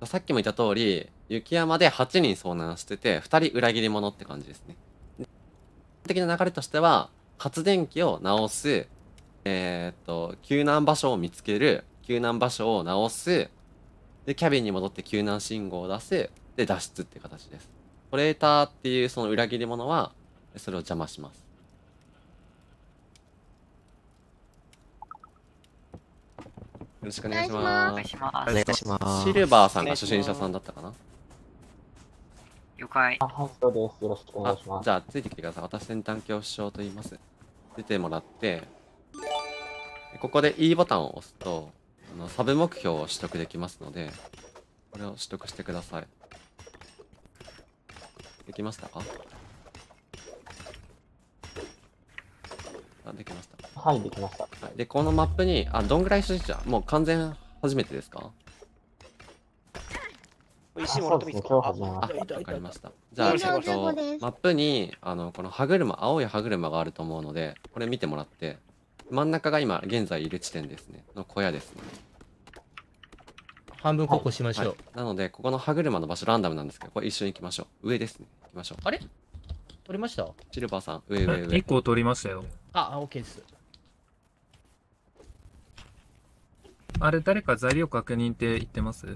さっきも言った通り、雪山で8人遭難してて、2人裏切り者って感じですね。的な流れとしては、発電機を直す、救難場所を見つける、救難場所を直す、で、キャビンに戻って救難信号を出す、で、脱出っていう形です。トレーターっていうその裏切り者は、それを邪魔します。よろしくお願いしおます。 願いします。 お願いします。 シルバーさんが初心者さんだったかな。 了解。 はい、そうです。よろしくお願いします。 じゃあ、ついてきてください。私、先端恐怖症と言います。出てもらって、ここで E ボタンを押すと、サブ目標を取得できますので、これを取得してください。できましたか？できました。 はい、できました。 はい、で、このマップに、どんぐらい初心者？もう完全初めてですか？ 石もらってもいいですか？ 今日始めまわした。 かりました。じゃあ、マップに、この歯車、青い歯車があると思うので、これ見てもらって、真ん中が今、現在いる地点ですね。の小屋ですね。 半分ここしましょう。 なので、ここの歯車の場所ランダムなんですけど、これ一緒に行きましょう。上ですね。行きましょう。 あれ取りました？ シルバーさん、上。 1個取りましたよ。 オッケーです。 あれ、誰か材料確認って言ってます？ はい、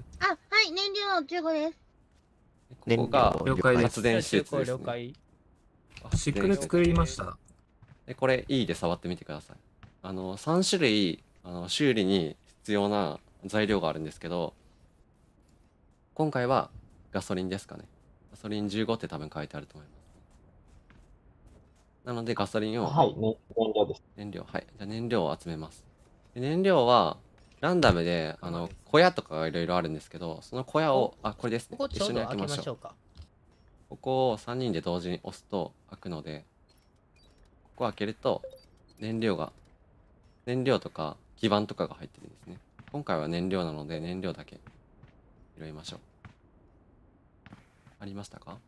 燃料15です。 ここが了解です。 発電施設ですね。 了解。 シックル作りました。 で、これ E で触ってみてください。3種類、修理に必要な材料があるんですけど、今回はガソリンですかね。ガソリン15って多分書いてあると思います。なのでガソリンを。 はい、燃料です。 燃料、はい。じゃあ燃料を集めます。で燃料は、ランダムで、小屋とかがいろいろあるんですけど、その小屋を、これですね。 ここちょうど開けましょうか。 ここを3人で同時に押すと開くので、ここを開けると、燃料とか基板とかが入ってるんですね。今回は燃料なので、燃料だけ拾いましょう。ありましたか？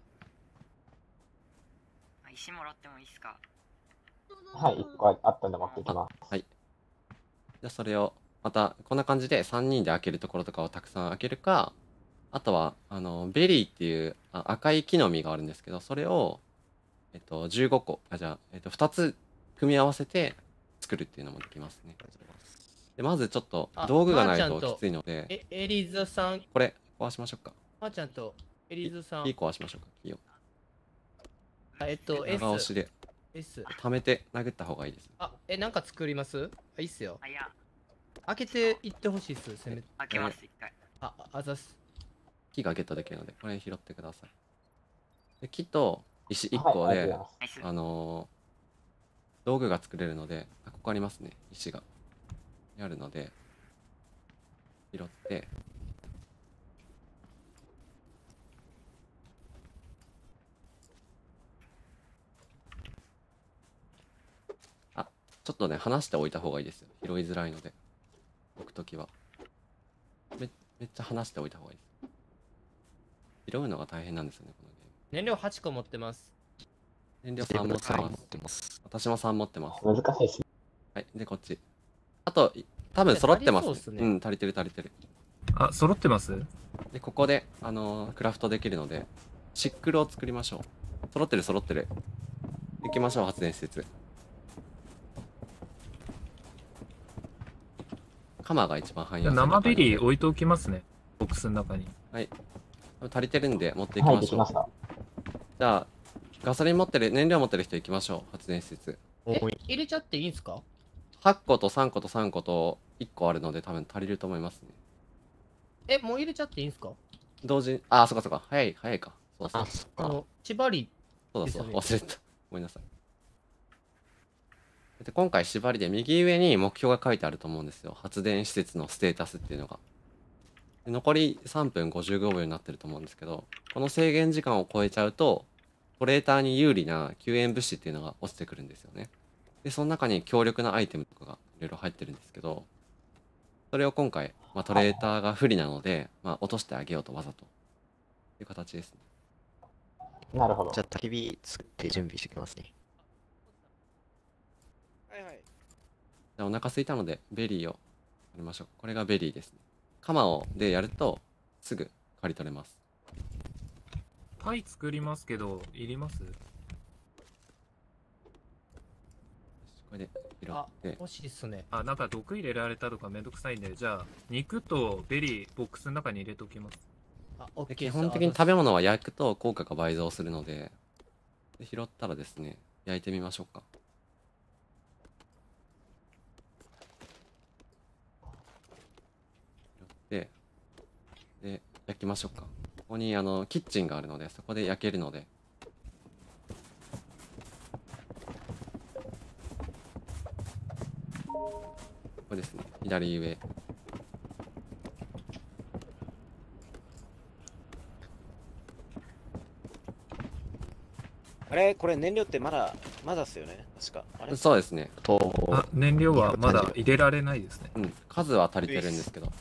石もらってもいいですか？ はい、1個あったんで持ってきます。 はい。じゃあそれを、また、こんな感じで3人で開けるところとかをたくさん開けるか、あとは、ベリーっていう赤い木の実があるんですけど、それを、15個、2つ組み合わせて作るっていうのもできますね。で、まずちょっと道具がないときついので、 エリーズさん、 これ壊しましょうか。 まーちゃんとエリーズさん。 キー壊しましょうか、キーを。長 S 押しで、溜めて殴った方がいいです。 なんか作ります？いいっすよ。 いや、 開けていってほしいっす、せめて。 開けます、一回。 あざす。 木がゲットできるので、これ拾ってください。で、木と石1個で、 ナイス。 道具が作れるので、ここありますね、石が。あるので、拾って、ちょっとね、離しておいた方がいいですよ。拾いづらいので。置くときは。めっちゃ離しておいた方がいいです。拾うのが大変なんですよね、このゲーム。 燃料8個持ってます。 燃料3持ってます。私も3持ってます。 難しいですね。 はい、で、こっち。あと、多分揃ってます。 足りそうっすね。 うん、足りてる。 揃ってます？ で、ここで、クラフトできるので、シックルを作りましょう。揃ってる。行きましょう、発電施設。鎌が一番汎用性高いので。 生ベリー置いておきますね。ボックスの中に。 はい。足りてるんで持っていきはい、 ましょう。 できました。 じゃあ、ガソリン持ってる、燃料持ってる人行きましょう、発電施設。 入れちゃっていいんすか 8個と3個と3個と1個あるので多分足りると思いますね。 もう入れちゃっていいんすか？ 同時に、そうか。早いか。そう縛り。 忘れた。ごめんなさい。で、今回縛りで右上に目標が書いてあると思うんですよ。発電施設のステータスっていうのが。で残り3分55秒になってると思うんですけど、この制限時間を超えちゃうと、トレーターに有利な救援物資っていうのが落ちてくるんですよね。で、その中に強力なアイテムとかがいろいろ入ってるんですけど、それを今回、トレーターが不利なので、落としてあげようとわざと。いう形ですね。 なるほど。 じゃあ、焚き火作って準備してきますね。 じゃあお腹空いたので、ベリーをやりましょう。これがベリーですね。鎌をでやると、 すぐ借り取れます。 パイ作りますけど、いります？ これで拾あって、 欲しいっすね。 あ、なんか毒入れられたとかめんどくさいんで、じゃあ、肉とベリー、ボックスの中に入れときます。 あ、オッでケー基本的に食べ物は焼くと効果が倍増するので、拾ったらですね、焼いてみましょうか。拾って、で、焼きましょうか。ここにキッチンがあるので、そこで焼けるので。ここですね、左上。 あれこれ燃料ってまだっすよね確か。あれそうですね。 あ、燃料はまだ入れられないですね。 うん、数は足りてるんですけど。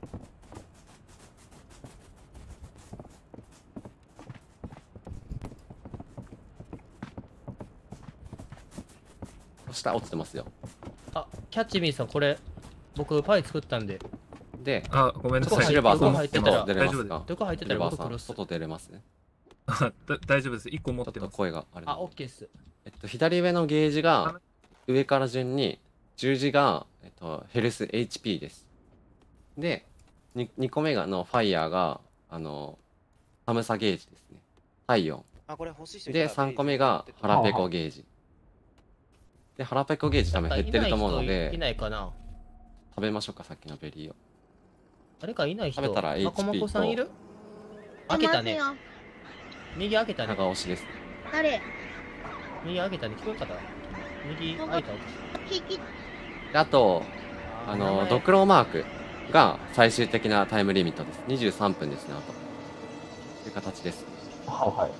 下落ちてますよ。 あ、キャッチミーさん、これ、僕、パイ作ったんで。 で、 あ、ごめんなさい。 シルバーさん、 入ってたら外出れます大丈か？ どこ入ってシルバーさん、 たら僕殺す。 外出れますね。 あ大丈夫です。1個持ちょってとっます。 声があるので。 あ、オッケーっす。 左上のゲージが上から順に十字が、ヘルス HP です。で、2個目がファイヤーが寒さゲージですね。体温。 あ、これ欲しい人いたらで、3個目が腹ペコゲージ。で、腹ペコゲージ多分減ってると思うのいで、 ないかな。 食べましょうか、さっきのベリーを。 誰かいない人。 食べたら HP まこまこさんいる？開けたね。 いますよ右開けたね。 長押しですね。 誰？ 右開けたね。聞こえ方右開いた。 引き。 であと、ドクロマークが最終的なタイムリミットです。23分ですね、あと。という形です。 はいはい。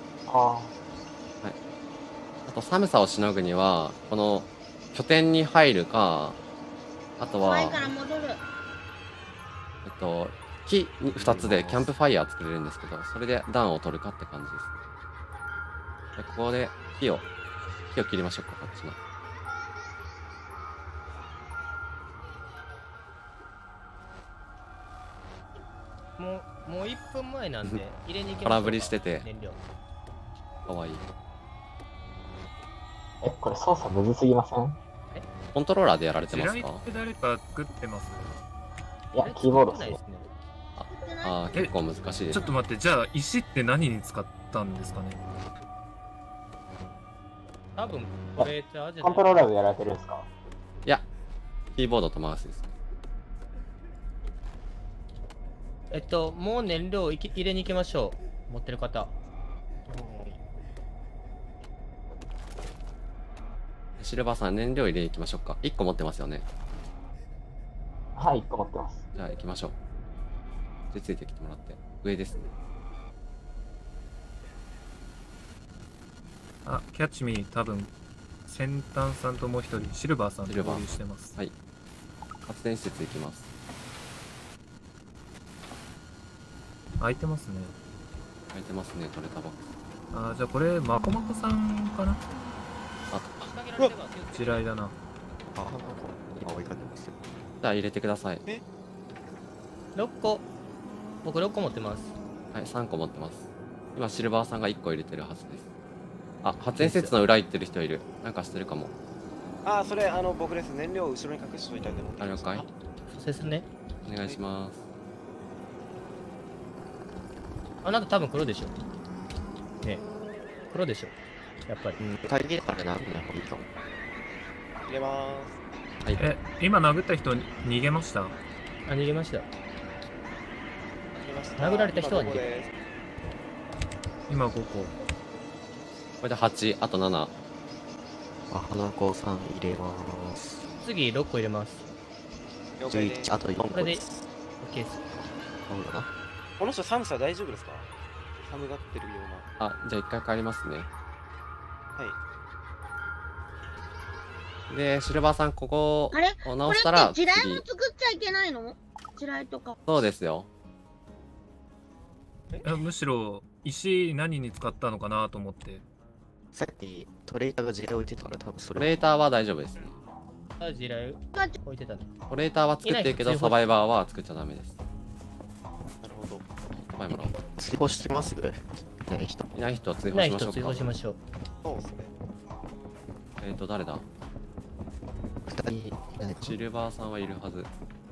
あと、寒さをしのぐには、この拠点に入るか、あとは、 前から戻る。 木2つでキャンプファイヤー作れるんですけど、それで暖を取るかって感じですね。でここで木を切りましょうか、こっちの。 もう1分前なんで入れに行きましょうか。 空振りしてて燃料。 かわいい。 これ操作むずすぎません？ コントローラーでやられて地雷っますか？ て誰か作ってます？ いや、キーボードですね。 ああ、結構難しいですちょっと待って、じゃあ石って何に使ったんですかね？ 多分これじゃあコントローラーでやられてるんですか？ いや、キーボードとマウスですね。 もう燃料入れに行きましょう。持ってる方。 シルバーさん、燃料入れに行きましょうか。1個持ってますよね。 はい、1個持ってます。 じゃあ行きましょう。で、ついてきてもらって。上ですね。 あ、キャッチミー多分、先端さんともう一人、シルバーさんとシルバー合流してます。 はい。発電施設行きます。 空いてますね。 空いてますね、取れたボックス。 あ、じゃあこれ、まこまこさんかな？ あ、 地雷だな。 あ、今追いかけてますよ。 じゃあ入れてください。 6個。僕6個持ってます。 はい、3個持ってます。今、シルバーさんが1個入れてるはずです。あ、発電施設の裏行ってる人いる。なんかしてるかも。 あ、それ僕です。燃料を後ろに隠しといたんで持ってあ、了きました。 解。 そうですね。 お願いします。 あなた多分黒でしょ。ね黒でしょ。やっぱり。 足りねえからな、いいかも。入れまーす。 え、今殴った人逃げました？ あ、逃げました。 入れました。 殴られた人は逃げ今ここです。 今5個。 これで8、あと7。 あ、花子さん入れまーす。 次6個入れます。 了解です。あと4 これで個です OK です。 そうだな。この人寒さ大丈夫ですか？寒がってるような。 あ、じゃあ1回帰りますね。 はい。 で、シルバーさん、ここあれをこ直したられって地雷次も。作っちゃいけないの？地雷とか。 そうですよ。 むしろ、石何に使ったのかなと思って。 さっきトレーターが地雷置いてたから多分それ。 トレーターは大丈夫ですね。 あ、地雷置いてたね。 トレーターは作ってるけど、サバイバーは作っちゃダメです。 なるほど。 追放してますない人。 いない人は追放ないしましょうか。 人追放しましょう。 そうですね。 誰だ？ 二人いない。 シルバーさんはいるはず。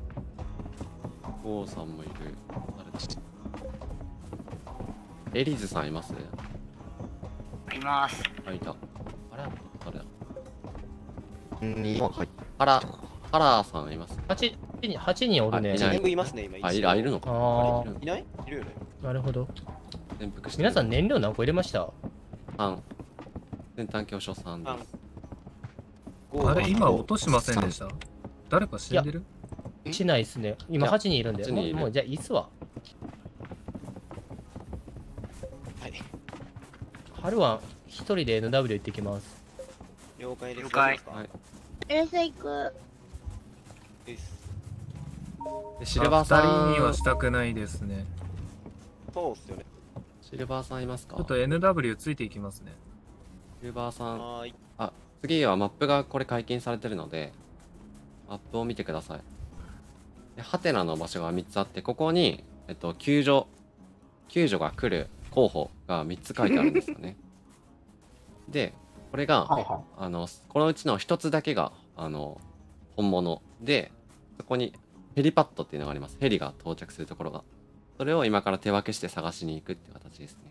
ゴーさんもいる。誰だ？エリズさんいます？ います。 あ、いた。あれ誰だ？ 今入っハラーさんいます？ 8人おるね。 あいない全部いますね、今。 いるのか。 あいるのいないいるよね。 なるほど。 潜伏してる皆さん燃料何個入れました？ 3。先端強症3です。 あれ、今落としませんでした？誰か死んでる？ しないですね。今いや 8人いるんで。 8人いるもうじゃあいいっすわ。 はい。 春は一人で NW 行ってきます。 了解です。 了解大丈夫はい。 エース行く。 ですでシルバーさ 2人にはん、 したくないですね。 そうっすよね。 シルバーさんいますか？ ちょっと NW ついていきますね。 シルバーさん、 はーい。 次はマップがこれ解禁されてるので、マップを見てください。でハテナの場所が3つあって、ここに、救助が来る候補が3つ書いてあるんですよね。で、これが、 はいはこのうちの1つだけが、本物で、そこにヘリパッドっていうのがあります。ヘリが到着するところが。それを今から手分けして探しに行くっていう形ですね。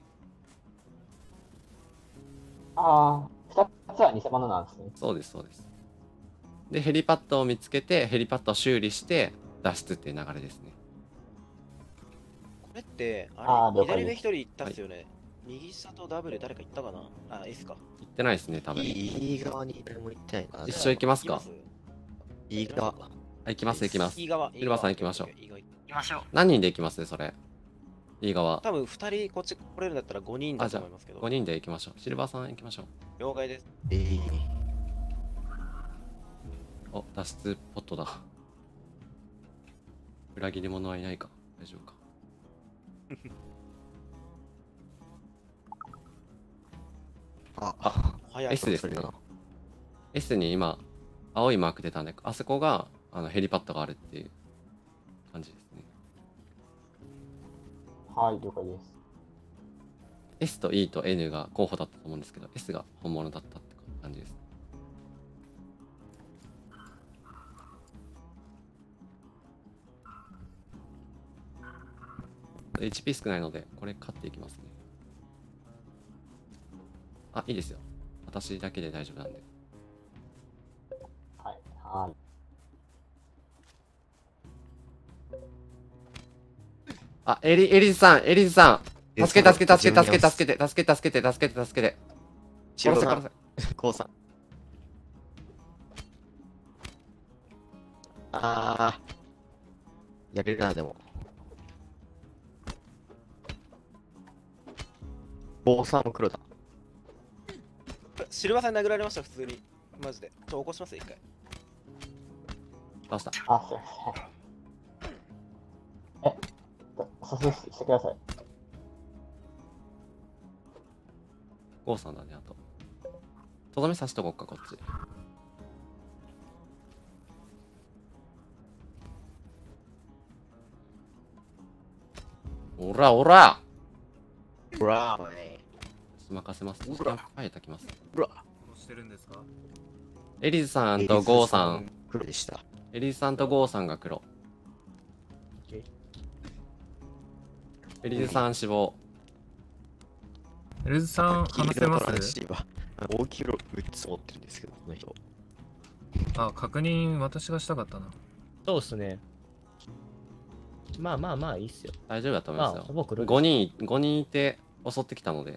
ああ、2つは偽物なんですね。 そうです、そうです。で、ヘリパッドを見つけて、ヘリパッドを修理して脱出っていう流れですね。 これって、 了解左ですで1人行ったっすよね。右下とダブル誰か行ったかなあ、S か。 行ってないですね、多分。 右側に誰も行ってないな。 一緒行きますか？ 右側。 行きます、行きます。 右側。 シルバーさん行きましょう。 右側行きましょう。 何人で行きますそれ。右側。 多分2人こっち来れるんだったら5人だと思いますけど。 5人で行きましょう。シルバーさん行きましょう。 了解です。 お、脱出ポットだ。裏切り者はいないか。大丈夫か。 早い。 S ですね。S に今、青いマーク出たんで、あそこがヘリパッドがあるっていう感じですね。 はい、了解です。 S と E と N が候補だったと思うんですけど、S が本物だったって感じです。HP 少ないので、これ勝っていきますね。あ、いいですよ。私だけで大丈夫なんで。 はい、はい。 あ、エリズさん、助けて。殺せ。 ゴーさん。やれるな、でも。ゴーさんも黒だ。 シルバーさんに殴られました、普通に。マジで。起こします一回。 倒した。 あ、すいません。蘇生してください。 ゴーさんだね、あと。とどめさしとこっか、こっち。おらおらブラーね。 任せます。はい、炊きます。 ブラ殺してるんですか？ エリズさんとゴーさん。 黒でした。 エリズさんとゴーさんが黒。エリズさん死亡。 エルズさん話せます大きい色3つ持ってるんですけど、この人。 あ、確認私がしたかったな。 そうっすね。まあいいっすよ。 大丈夫だと思いますよ。 ほぼ黒い。 5人いて襲ってきたので。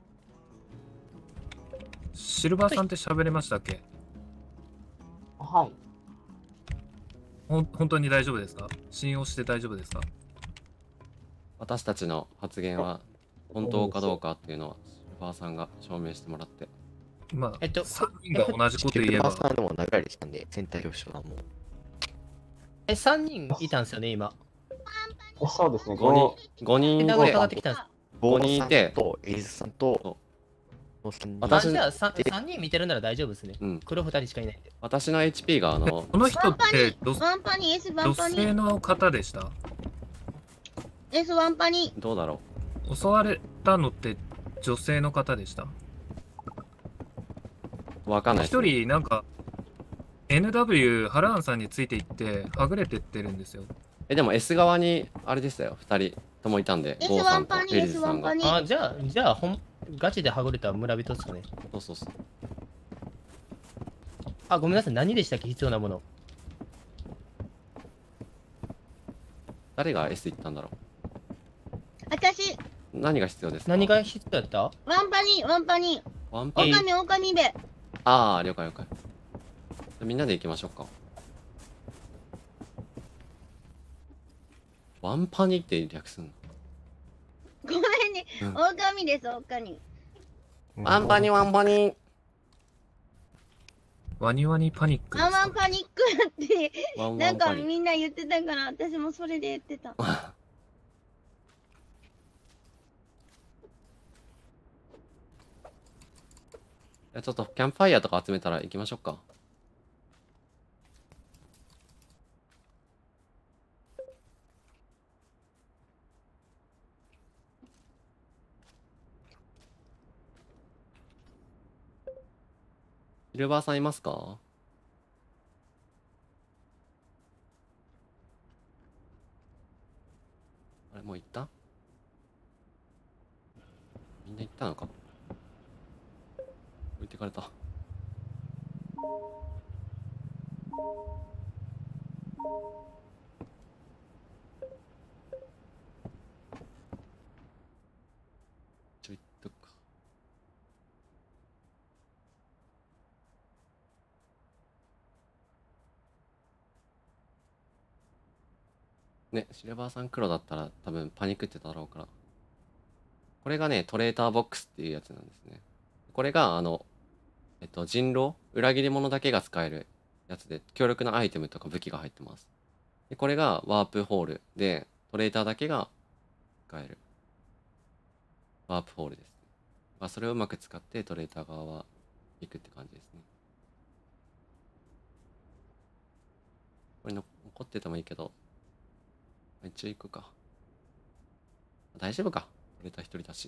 シルバーさんって喋れましたっけ？ はい。 本当に大丈夫ですか？信用して大丈夫ですか？ 私たちの発言は本当かどうかっていうのはシルバーさんが証明してもらって。 まあ、3人が同じこと言えば。 シルバーさんでも殴られてたんで、戦隊表彰はもう。 3人いたんですよね、今。 そうですね、 5人いて、 上がってきたんです。 5人いて、 エリズさんと、 私じゃあ 3人見てるなら大丈夫ですね。 うん、 黒2人しかいないんで。 私の HP がこの人ってワンパニー S ワン女パニー性の方でした？ S ワンパニどうだろ襲われたのって女性の方でした？ わかんないです一ね。 人なんか NW ハラーンさんについていってはぐれてってるんですよ。 でも S 側にあれでしたよ、2人ともいたんで、ゴーさんとエリズさんが。 あ、じゃあガチではぐれた村人ですかね。 そうそうそう。 あ、ごめんなさい。何でしたっけ、必要なもの。 誰が S 行ったんだろ私、 う。何が必要ですか？ 何が必要やった？ ワンパニー、ワンパニー。 ワンパン。 オカミ、オカミベ。 ああ、了解了解。みんなで行きましょうか。ワンパニって略すんの？ ごめんね。 うんオカミです、オカミ。 ワンパニワンパニ。 ワニワニパニックですか？ ワンワンパニックって、 ワンなんかワンパニ。 みんな言ってたから、私もそれで言ってた。 じゃあちょっとキャンプファイヤーとか集めたら行きましょうか。シルバーさんいますか？あれもう行った？みんな行ったのか？置いてかれた。ちょいっとか。ね、シルバーさん黒だったら多分パニックってただろうから。これがね、トレーターボックスっていうやつなんですね。これが人狼裏切り者だけが使えるやつで、強力なアイテムとか武器が入ってます。で、これがワープホールで、トレーターだけが使える。ワープホールですね。まあ、それをうまく使ってトレーター側は行くって感じですね。これ残っててもいいけど、一応行くか。大丈夫か。トレーター一人だし。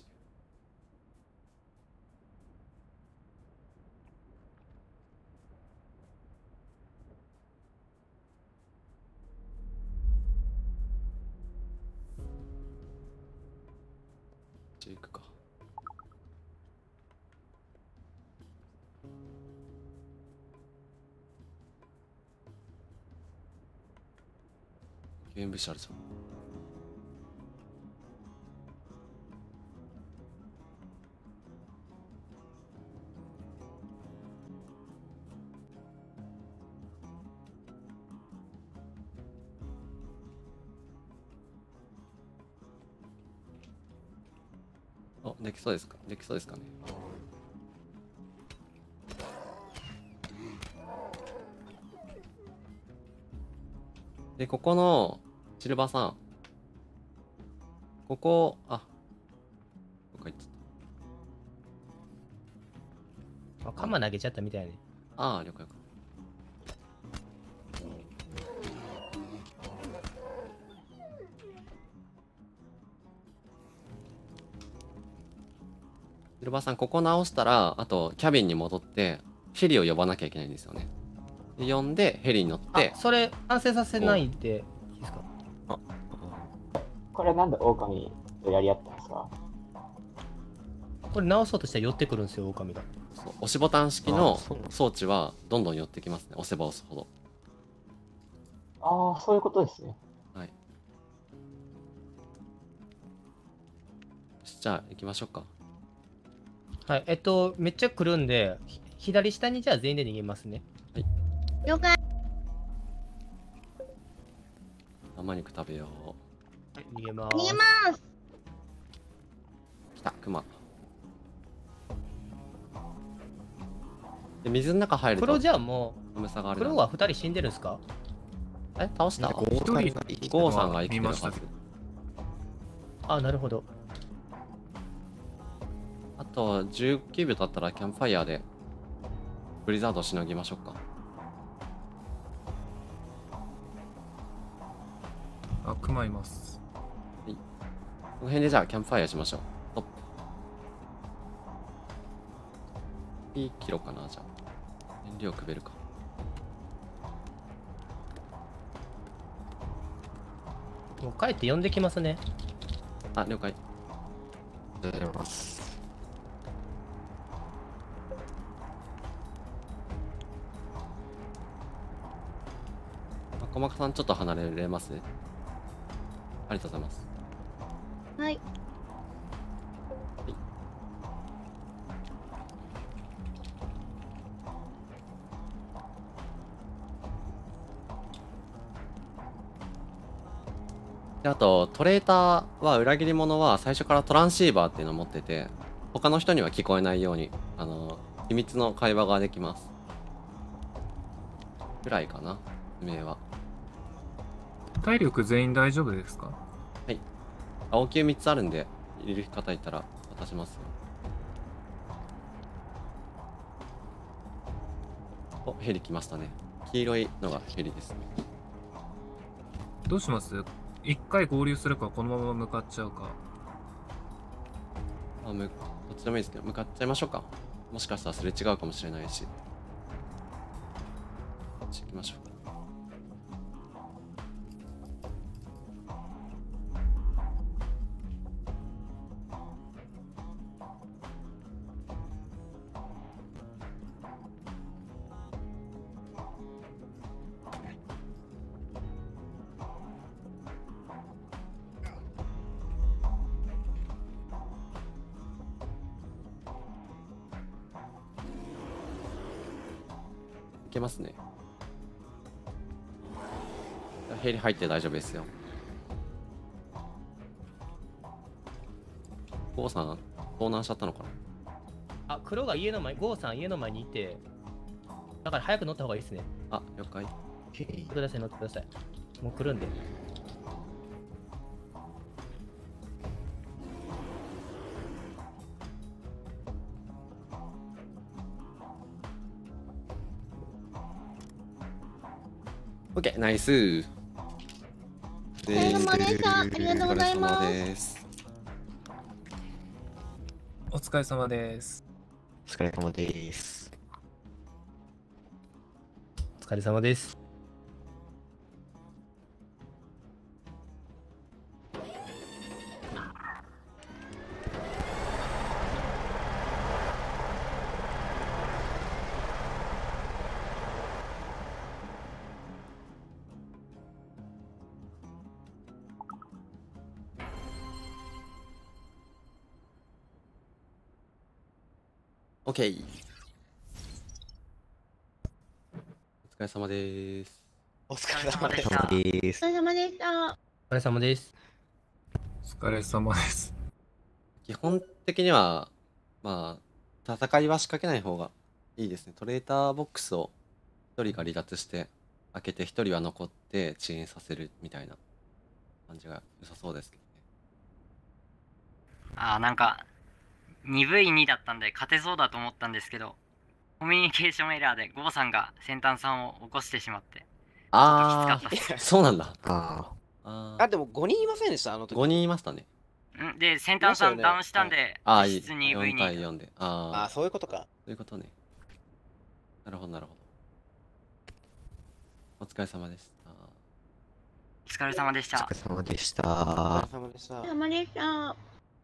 一応行くか。ゲーム物資あるじゃん。お、できそうですか？できそうですかね。で、ここのシルバーさん。ここ、あ、どっか行っちゃっ鎌投げちゃったみたいね。 た。ああ、了解了解。シルバーさん、ここ直したら、あと、キャビンに戻って、ヘリを呼ばなきゃいけないんですよね。で呼んで、ヘリに乗ってあ、、それ完成させないでいいですか？ これなんで狼とやり合ったんですか？ これ直そうとしたら寄ってくるんですよ、狼が。 そう押しボタン式のあそうなんだ装置は、どんどん寄ってきますね。押せば押すほど。 ああ、そういうことですね。 はい。よし、じゃあ、行きましょうか。 はい、めっちゃ来るんで、左下にじゃあ全員で逃げますね。 了解。 生肉食べよう。 はい、逃げます。 逃げます。 来た、クマ。で、水の中入ると黒じゃあも寒さがあう、 るな。 黒は2人死んでるんですか？ え、倒した？ ゴーさんが生きてゴーさんが生きてるはず見ました。 あ、なるほど。 あと19秒経ったらキャンプファイヤーでブリザードをしのぎましょうか。 あ、クマいます。 の辺でじゃあキャンプファイヤーしましょう。ストップ。いいキロかな、じゃあ。燃料くべるか。 もう帰って呼んできますね。 あ、了解。 ありがとうございます。 細かさんちょっと離れれます？ありがとうございます。 はい。 であとトレーターは裏切り者は最初からトランシーバーっていうのを持ってて、他の人には聞こえないように秘密の会話ができます。くらいかな、説明は。 体力全員大丈夫ですか？ 青球3つあるんで、いる方いたら渡しますよ。お、ヘリ来ましたね。黄色いのがヘリですね。 どうします？一回合流するか、このまま向かっちゃうか。 どっちでもいいですけど、向かっちゃいましょうか。もしかしたらすれ違うかもしれないし。こっち行きましょうか。いけますね。ヘリ入って大丈夫ですよ。ゴーさん、盗難しちゃったのかな。 あ、黒が家の前、ゴーさん家の前にいて、だから早く乗った方がいいですね。 あ、了解。 乗ってください、乗ってください。もう来るんで。 オッケー、ナイス。 お疲れ様でした。ありがとうございます。 お疲れ様です。 お疲れ様です。 お疲れ様です。 お疲れ様です。 オッケー。お疲れ様です。 お疲れ様でしお疲れ様た。 です。 お疲れ様でした。 お疲れ様です。 お疲れ様です。 基本的には、まあ、戦いは仕掛けない方がいいですね。トレーターボックスを1人が離脱して開けて1人は残って遅延させるみたいな感じが良さそうですけどね。 なんか、2V2 だったんで勝てそうだと思ったんですけど、コミュニケーションエラーでゴーさんが先端さんを起こしてしまって、 あちょっときつかったっー、そうなんだ。 ああ、でも5人いませんでした、あの時。 5人いましたね。 で、先端さんダウンしたんで、 ああ、いい。 実質 2V2 4対4で。ああ、 そういうことか。 そういうことね。なるほど、なるほど。お疲れ様でした。 お疲れ様でしたお疲。れ様でしおた。 疲れ様でしたお疲れ。様でした。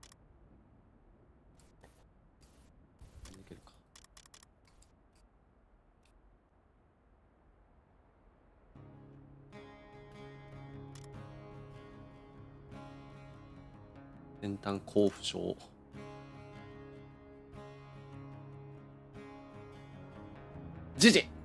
いけるか。先端交付書。ジジ